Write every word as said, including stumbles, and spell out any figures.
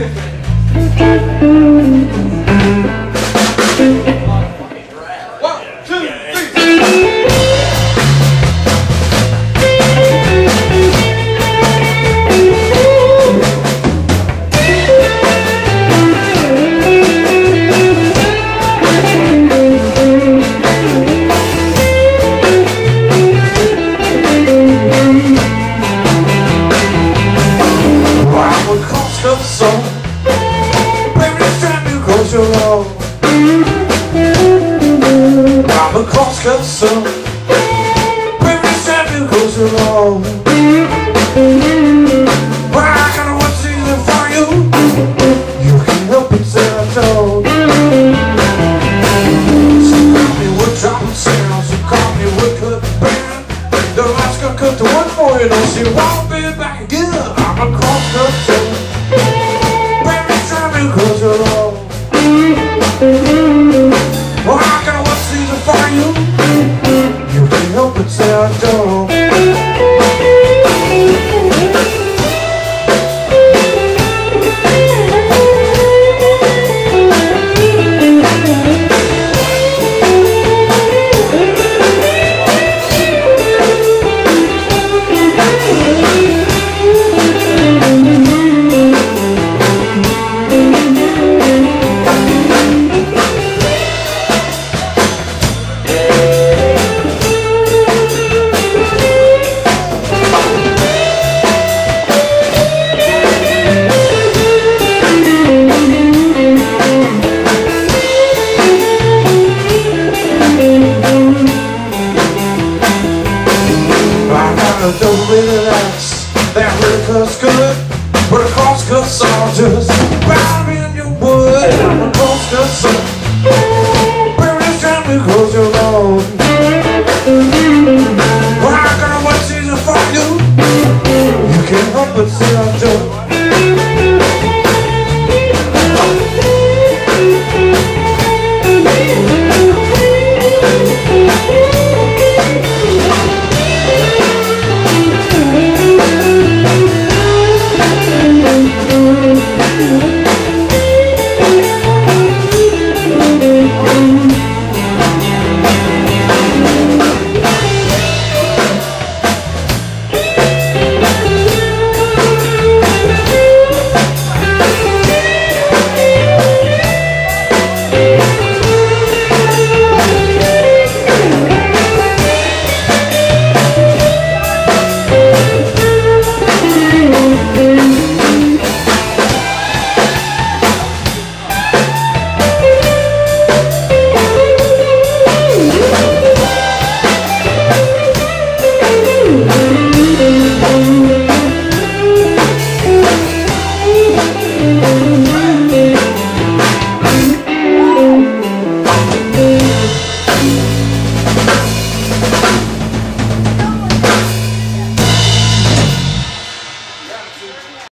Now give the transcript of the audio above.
I'm a cross-cut son, baby, stand you close along. But I gotta what's easy for you. You can help it, say I don't. So call me wood chopping sound, so call me wood cut band. The last gonna cut the one for you, don't she won't be back again. I'm a cross-cut son, baby, stand you close along. Well, I gotta what's easy for you. You can help it, say I don't. Don't really last, that really cuts good, but a cross-cut saw just